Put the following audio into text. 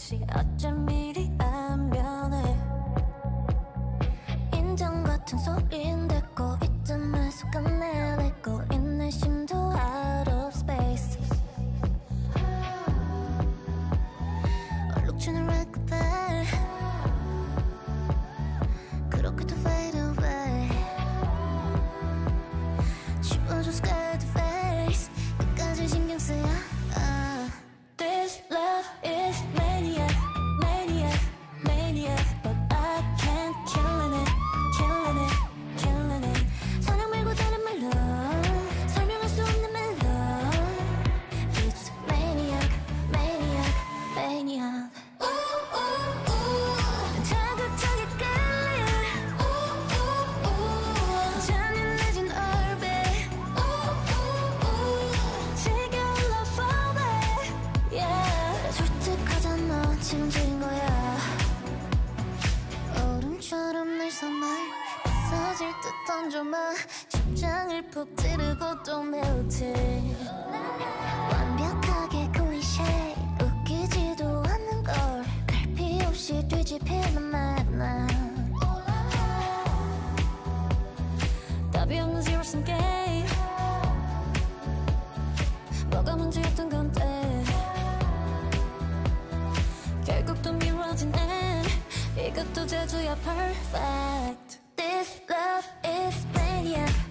없이 어쩜 이리 안 변해. 인정 같은 소리인데고 이쯤에서 끝내내고 있는 심도 out of space. 얼룩주는 red carpet 그렇게 또 fade away. 지워줘 scared face 끝까지 신경 쓰여. This love is maniac, maniac, maniac. But I can't killing it, killing it, killing it. 사랑 말고 다른 말로 설명할 수 없는 말로. It's maniac, maniac, maniac. 자극적이 끌려. 잔인해진 orbit. 지겨운 love phobic. Yeah. 솔직하잖아 지금 지린 거야. 얼음처럼 날 삼아 부서질 듯 던져마. 심장을 푹 찌르고 또 melting. 완벽하게 클리셰 웃기지도 않는 걸 갈피 없이 뒤집히는 만남. 답이 없는 zero sum game. 뭐가 문제였던 건데 결국 또 미뤄진 end. 이것도 제주야 perfect. This love is maniac.